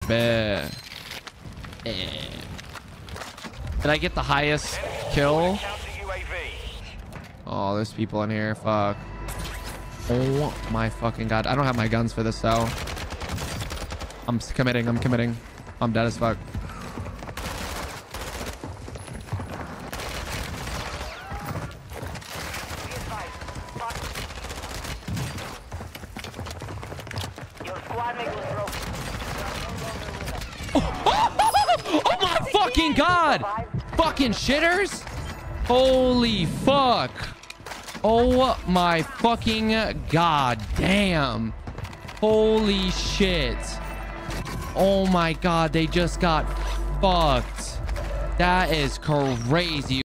bit. Did I get the highest kill? Oh, there's people in here. Fuck. Oh my fucking god. I don't have my guns for this though. I'm committing. I'm committing. I'm dead as fuck. Oh my fucking god! Fucking shitters! Holy fuck! Oh my fucking god damn! Holy shit! Oh my god, they just got fucked. That is crazy.